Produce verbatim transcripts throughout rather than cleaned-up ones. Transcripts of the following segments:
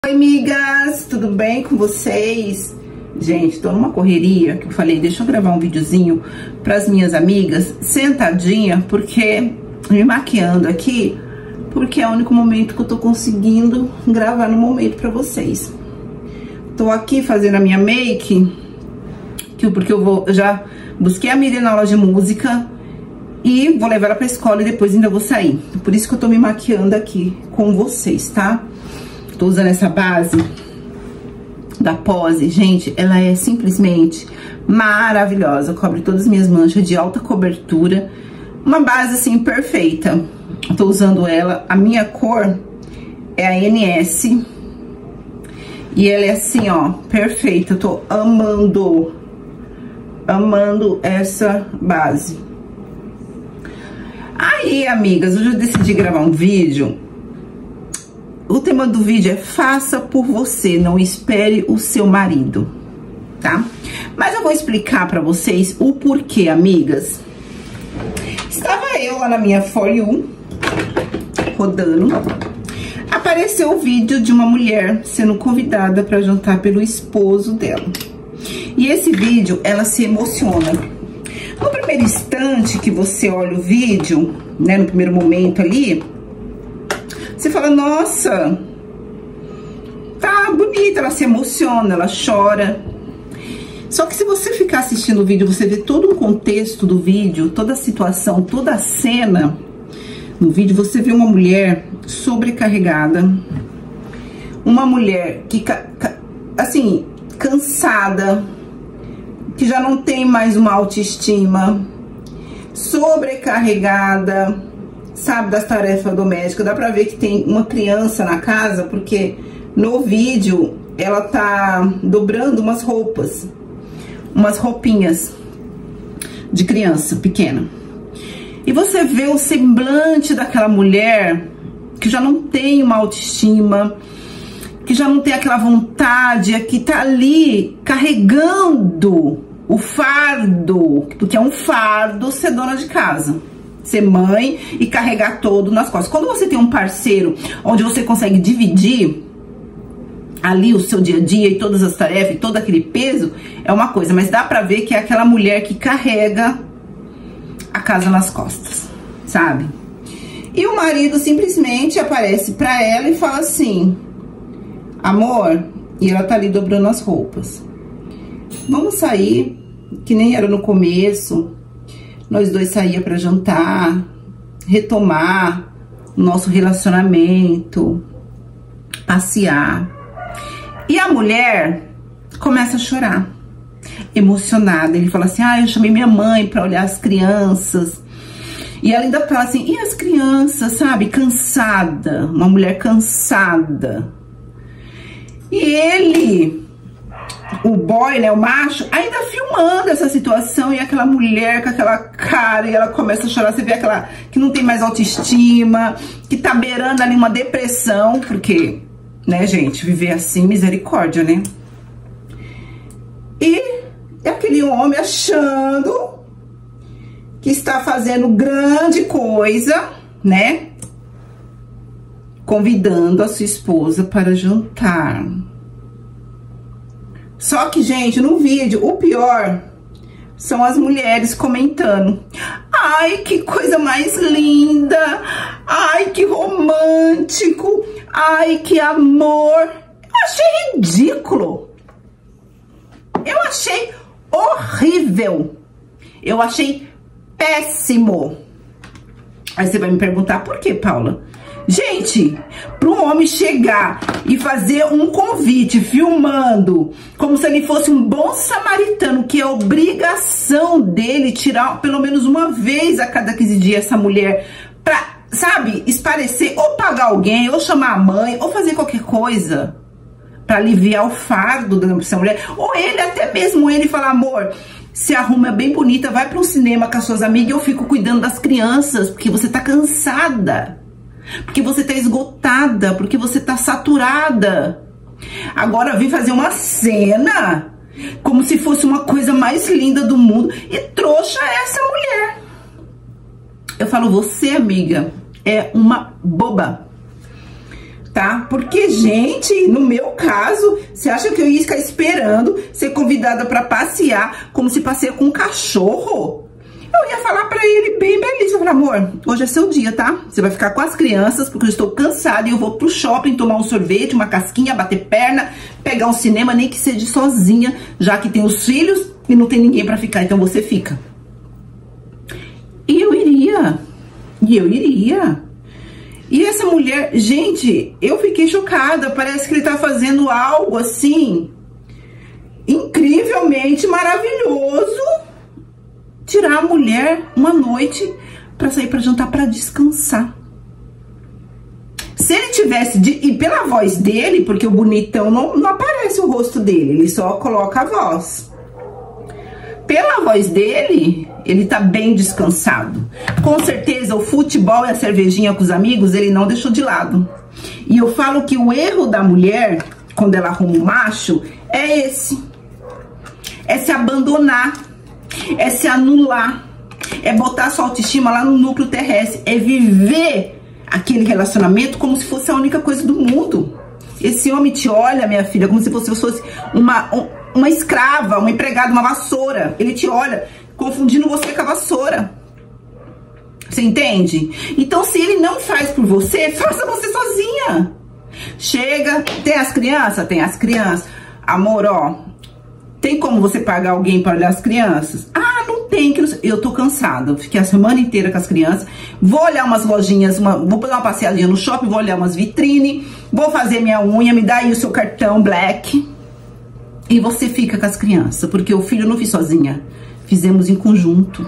Oi, amigas, tudo bem com vocês? Gente, tô numa correria que eu falei, deixa eu gravar um videozinho pras minhas amigas, sentadinha, porque me maquiando aqui, porque é o único momento que eu tô conseguindo gravar no momento pra vocês. Tô aqui fazendo a minha make, que porque eu vou, eu já busquei a Miriam na loja de música e vou levar ela pra escola e depois ainda vou sair. Por isso que eu tô me maquiando aqui com vocês, tá? Tô usando essa base da Pose, gente, ela é simplesmente maravilhosa, cobre todas as minhas manchas, de alta cobertura, uma base assim perfeita. Tô usando ela, a minha cor é a N S e ela é assim, ó, perfeita. Eu tô amando, amando essa base. Aí, amigas, hoje eu decidi gravar um vídeo. O tema do vídeo é faça por você, não espere o seu marido, tá? Mas eu vou explicar pra vocês o porquê, amigas. Estava eu lá na minha For You, rodando, apareceu o vídeo de uma mulher sendo convidada pra jantar pelo esposo dela. E esse vídeo, ela se emociona. No primeiro instante que você olha o vídeo, né, no primeiro momento ali, você fala, nossa, tá bonita, ela se emociona, ela chora. Só que se você ficar assistindo o vídeo, você vê todo o contexto do vídeo, toda a situação, toda a cena. No vídeo você vê uma mulher sobrecarregada, uma mulher que, assim, cansada, que já não tem mais uma autoestima, sobrecarregada, sabe, das tarefas domésticas. Dá pra ver que tem uma criança na casa, porque no vídeo ela tá dobrando umas roupas, umas roupinhas de criança pequena. E você vê o semblante daquela mulher que já não tem uma autoestima, que já não tem aquela vontade, que tá ali carregando o fardo, porque é um fardo ser dona de casa, ser mãe e carregar todo nas costas. Quando você tem um parceiro onde você consegue dividir ali o seu dia a dia e todas as tarefas e todo aquele peso, é uma coisa, mas dá pra ver que é aquela mulher que carrega a casa nas costas, sabe? E o marido simplesmente aparece pra ela e fala assim, amor, e ela tá ali dobrando as roupas, vamos sair, que nem era no começo. Nós dois saíamos pra jantar, retomar o nosso relacionamento, passear. E a mulher começa a chorar, emocionada. Ele fala assim, ah, eu chamei minha mãe pra olhar as crianças. E ela ainda fala assim, e as crianças, sabe, cansada, uma mulher cansada. E ele, o boy, né, o macho, ainda filmando essa situação, e aquela mulher com aquela cara, e ela começa a chorar. Você vê aquela que não tem mais autoestima, que tá beirando ali uma depressão, porque, né, gente, viver assim, misericórdia, né? E aquele homem achando que está fazendo grande coisa, né? Convidando a sua esposa para jantar. Só que, gente, no vídeo, o pior são as mulheres comentando. Ai, que coisa mais linda! Ai, que romântico! Ai, que amor! Eu achei ridículo! Eu achei horrível! Eu achei péssimo! Aí você vai me perguntar, por que, Paula? Gente, para um homem chegar e fazer um convite filmando como se ele fosse um bom samaritano, que é obrigação dele tirar pelo menos uma vez a cada quinze dias essa mulher pra, sabe, esparecer, ou pagar alguém, ou chamar a mãe, ou fazer qualquer coisa para aliviar o fardo dessa mulher, ou ele, até mesmo ele falar, amor, se arruma bem bonita, vai para um cinema com as suas amigas, eu fico cuidando das crianças, porque você tá cansada. Porque você tá esgotada, porque você tá saturada. Agora vem fazer uma cena como se fosse uma coisa mais linda do mundo. E trouxa é essa mulher. Eu falo, você, amiga, é uma boba. tá? Porque, gente, no meu caso, você acha que eu ia ficar esperando ser convidada pra passear como se passeia com um cachorro? Eu ia falar pra ele bem belíssimo, eu falei, amor, hoje é seu dia, tá? Você vai ficar com as crianças, porque eu estou cansada e eu vou pro shopping tomar um sorvete, uma casquinha, bater perna, pegar um cinema, nem que seja sozinha, já que tem os filhos e não tem ninguém pra ficar, então você fica. E eu iria, e eu iria. E essa mulher, gente, eu fiquei chocada, parece que ele tá fazendo algo assim, incrivelmente maravilhoso, tirar a mulher uma noite pra sair pra jantar, pra descansar. Se ele tivesse, de, e pela voz dele, porque o bonitão não, não aparece o rosto dele, ele só coloca a voz. Pela voz dele, ele tá bem descansado. Com certeza o futebol e a cervejinha com os amigos, ele não deixou de lado. E eu falo que o erro da mulher, quando ela arruma um macho, é esse. É se abandonar. É se anular. É botar sua autoestima lá no núcleo terrestre. É viver aquele relacionamento como se fosse a única coisa do mundo. Esse homem te olha, minha filha, como se você fosse uma... Um, uma escrava, uma empregada, uma vassoura. Ele te olha confundindo você com a vassoura. Você entende? Então, se ele não faz por você, faça você sozinha. Chega, tem as crianças? Tem as crianças. Amor, ó, tem como você pagar alguém para olhar as crianças? Ah, não tem. Que eu tô cansada. Eu fiquei a semana inteira com as crianças. Vou olhar umas lojinhas, uma, vou dar uma passeadinha no shopping, vou olhar umas vitrines, vou fazer minha unha, me dá aí o seu cartão black. E você fica com as crianças, porque o filho eu não fiz sozinha, fizemos em conjunto.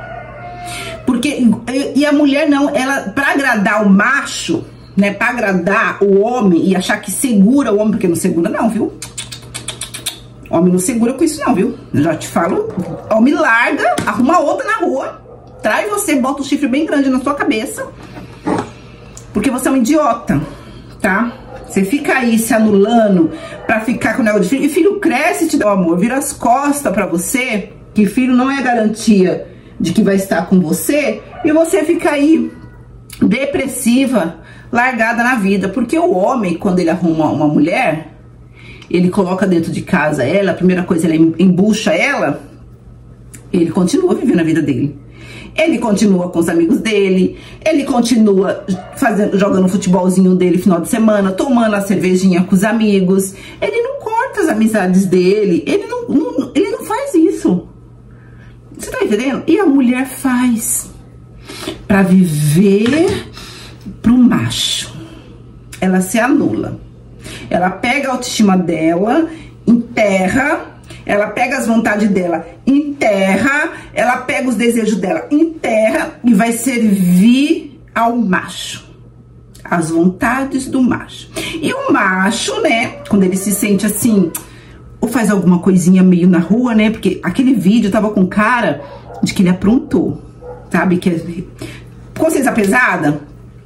Porque, e a mulher não, ela, pra agradar o macho, né, pra agradar o homem e achar que segura o homem, porque não segura não, viu? Homem não segura com isso não, viu? Eu já te falo, homem larga, arruma outra na rua, traz você, bota o chifre bem grande na sua cabeça, porque você é um idiota, tá? Você fica aí se anulando pra ficar com o negócio de filho. E filho cresce e te dá o amor, vira as costas pra você, que filho não é garantia de que vai estar com você. E você fica aí depressiva, largada na vida. Porque o homem, quando ele arruma uma mulher, ele coloca dentro de casa ela, a primeira coisa, ele embucha ela, ele continua vivendo a vida dele. Ele continua com os amigos dele, ele continua fazendo, jogando o futebolzinho dele no final de semana, tomando a cervejinha com os amigos. Ele não corta as amizades dele, ele não, não, ele não faz isso. Você tá entendendo? E a mulher faz pra viver pro macho. Ela se anula. Ela pega a autoestima dela, enterra. Ela pega as vontades dela, enterra, ela pega os desejos dela, enterra e vai servir ao macho. As vontades do macho. E o macho, né, quando ele se sente assim, ou faz alguma coisinha meio na rua, né, porque aquele vídeo tava com cara de que ele aprontou, sabe, que é consciência pesada,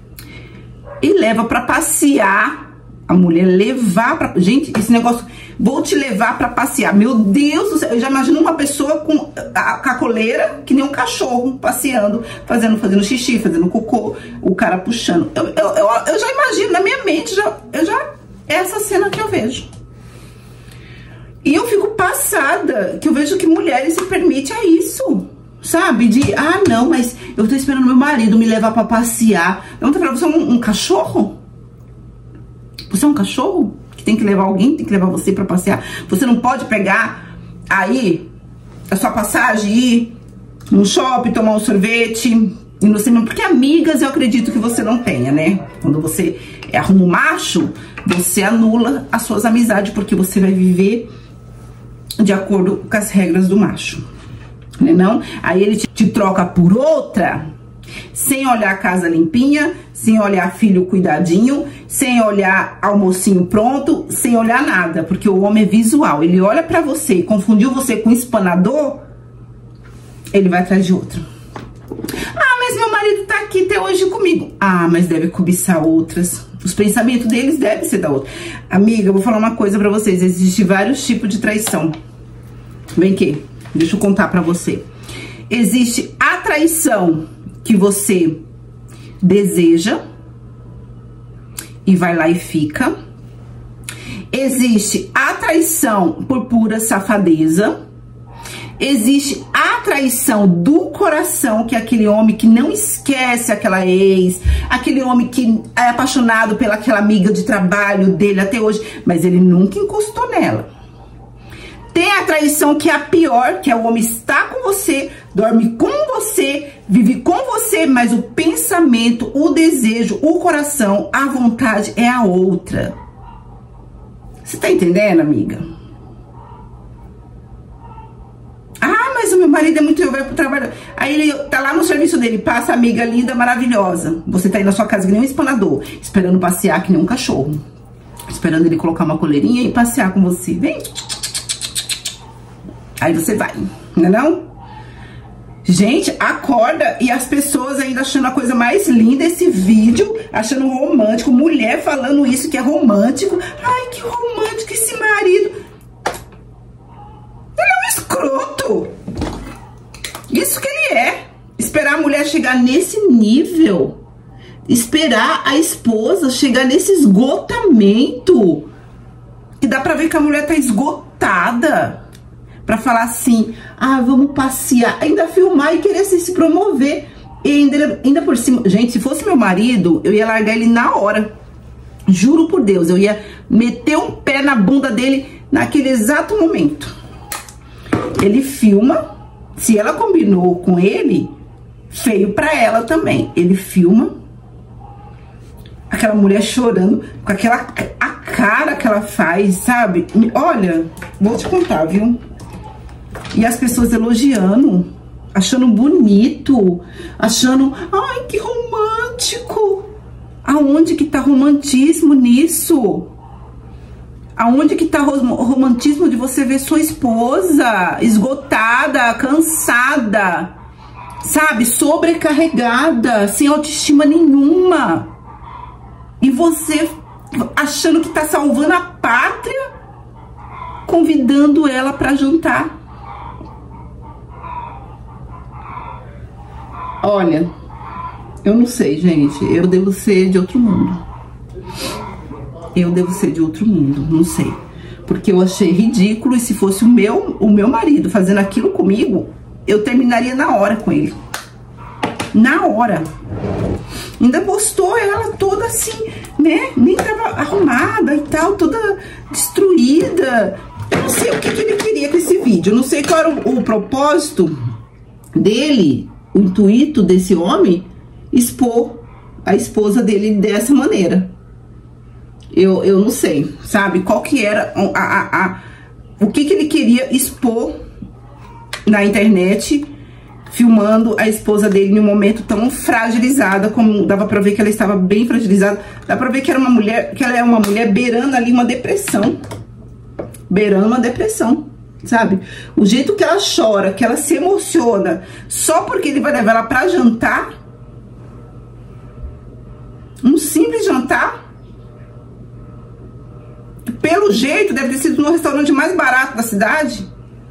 e leva pra passear. A mulher levar pra... Gente, esse negócio... Vou te levar pra passear. Meu Deus do céu. Eu já imagino uma pessoa com a, a coleira, que nem um cachorro, passeando, fazendo, fazendo xixi, fazendo cocô, o cara puxando. Eu, eu, eu, eu já imagino, na minha mente, já, eu já... É essa cena que eu vejo. E eu fico passada, que eu vejo que mulheres se permitem a isso. Sabe? De, ah, não, mas eu tô esperando meu marido me levar pra passear. Eu não tô falando, você é um, um cachorro? Você é um cachorro que tem que levar alguém, tem que levar você pra passear. Você não pode pegar aí a sua passagem e ir no shopping, tomar um sorvete e no cinema. Porque amigas eu acredito que você não tenha, né? Quando você arruma um macho, você anula as suas amizades, porque você vai viver de acordo com as regras do macho. Né não? Aí ele te, te troca por outra, sem olhar a casa limpinha, sem olhar filho cuidadinho, sem olhar almocinho pronto, sem olhar nada, porque o homem é visual. Ele olha pra você e confundiu você com espanador, ele vai atrás de outro. Ah, mas meu marido tá aqui até hoje comigo. Ah, mas deve cobiçar outras. Os pensamentos deles devem ser da outra. Amiga, eu vou falar uma coisa pra vocês. Existem vários tipos de traição. Vem aqui, deixa eu contar pra você. Existe a traição que você deseja e vai lá e fica. Existe a traição por pura safadeza. Existe a traição do coração, que é aquele homem que não esquece aquela ex, aquele homem que é apaixonado pelaquela amiga de trabalho dele até hoje, mas ele nunca encostou nela. Tem a traição que é a pior, que é o homem estar com você, dorme com você, vive com você, mas o pensamento, o desejo, o coração, a vontade é a outra. Você tá entendendo, amiga? Ah, mas o meu marido é muito... Eu vou pro trabalho. Aí ele tá lá no serviço dele, passa a amiga linda, maravilhosa. Você tá aí na sua casa que nem um espanador, esperando passear que nem um cachorro. Esperando ele colocar uma coleirinha e passear com você. Vem. Aí você vai, não é não? Gente, acorda, e as pessoas ainda achando a coisa mais linda esse vídeo, achando romântico, mulher falando isso que é romântico. Ai, que romântico esse marido. Ele é um escroto. Isso que ele é. Esperar a mulher chegar nesse nível. Esperar a esposa chegar nesse esgotamento. Que dá pra ver que a mulher tá esgotada. Pra falar assim, ah, vamos passear, ainda filmar e querer se, se promover. E ainda, ainda por cima, gente, se fosse meu marido, eu ia largar ele na hora. Juro por Deus, eu ia meter um pé na bunda dele naquele exato momento. Ele filma, se ela combinou com ele, feio pra ela também. Ele filma, aquela mulher chorando, com aquela a cara que ela faz, sabe? Olha, vou te contar, viu? E as pessoas elogiando, achando bonito, achando, ai, que romântico. Aonde que tá romantismo nisso? Aonde que tá o romantismo de você ver sua esposa esgotada, cansada, sabe? Sobrecarregada, sem autoestima nenhuma. E você achando que tá salvando a pátria, convidando ela pra jantar. Olha, eu não sei, gente. Eu devo ser de outro mundo. Eu devo ser de outro mundo, não sei. Porque eu achei ridículo, e se fosse o meu, o meu marido fazendo aquilo comigo, eu terminaria na hora com ele. Na hora. Ainda postou ela toda assim, né? Nem tava arrumada e tal, toda destruída. Eu não sei o que, que ele queria com esse vídeo. Eu não sei qual era o, o propósito dele, o intuito desse homem, expor a esposa dele dessa maneira. Eu, eu não sei, sabe? Qual que era a, a, a, o que, que ele queria expor na internet, filmando a esposa dele em um momento tão fragilizada, como dava pra ver que ela estava bem fragilizada. Dá pra ver que era uma mulher, que ela é uma mulher beirando ali uma depressão. Beirando uma depressão, sabe? O jeito que ela chora, que ela se emociona, só porque ele vai levar ela pra jantar. Um simples jantar. Pelo jeito, deve ter sido no restaurante mais barato da cidade.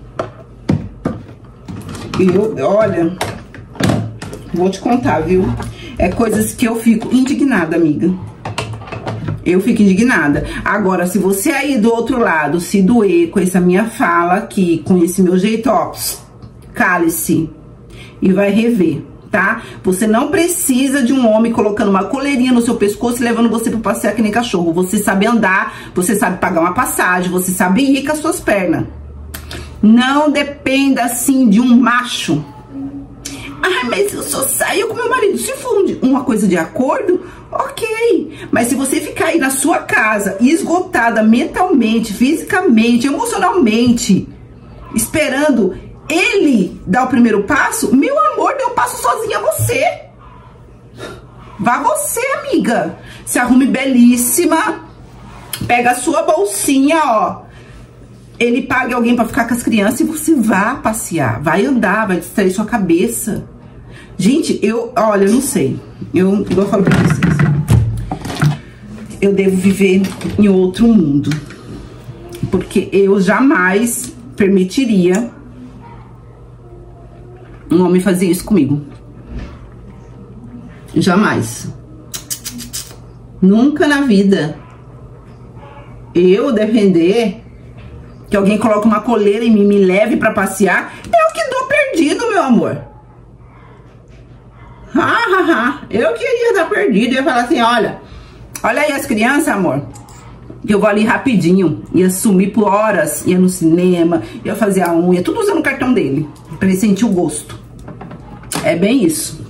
E eu, olha, vou te contar, viu? É coisas que eu fico indignada, amiga. Eu fico indignada. Agora, se você aí do outro lado se doer com essa minha fala aqui, com esse meu jeito, ó, cale-se e vai rever, tá? Você não precisa de um homem colocando uma coleirinha no seu pescoço e levando você pra passear que nem cachorro. Você sabe andar, você sabe pagar uma passagem, você sabe ir com as suas pernas. Não dependa assim de um macho. Ah, mas eu só saio com meu marido. Se for uma coisa de acordo, ok. Mas se você ficar aí na sua casa, esgotada mentalmente, fisicamente, emocionalmente, esperando ele dar o primeiro passo, meu amor, dê o passo sozinha você. Vá você, amiga. Se arrume belíssima. Pega a sua bolsinha, ó. Ele pague alguém pra ficar com as crianças e você vá passear. Vai andar, vai distrair sua cabeça. Gente, eu, olha, eu não sei. Eu, igual eu falo pra vocês, eu devo viver em outro mundo. Porque eu jamais permitiria um homem fazer isso comigo. Jamais. Nunca na vida. Eu defender que alguém coloque uma coleira em mim e me leve pra passear, é o que dou perdido, meu amor. Ha, ha, ha. Eu queria dar perdido. Eu ia falar assim, olha, olha aí as crianças, amor, que eu vou ali rapidinho. Ia sumir por horas, ia no cinema, ia fazer a unha, tudo usando o cartão dele, pra ele sentir o gosto. É bem isso.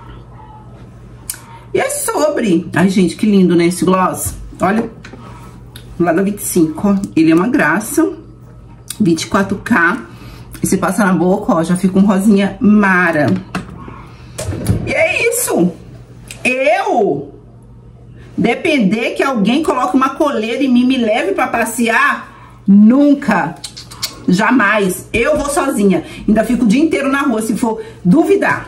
E é sobre... Ai, gente, que lindo, né, esse gloss. Olha, lá da vinte e cinco, ó. Ele é uma graça. vinte e quatro K. E você passa na boca, ó, já fica um rosinha mara. E é isso. Eu depender que alguém coloque uma coleira em mim e me leve pra passear, nunca. Jamais. Eu vou sozinha. Ainda fico o dia inteiro na rua, se for duvidar.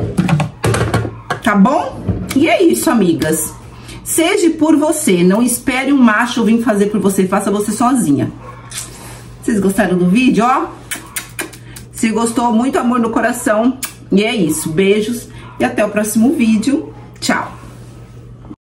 Tá bom? E é isso, amigas. Seja por você. Não espere um macho vir fazer por você. Faça você sozinha. Vocês gostaram do vídeo, ó? Se gostou, muito amor no coração. E é isso. Beijos e até o próximo vídeo. Tchau.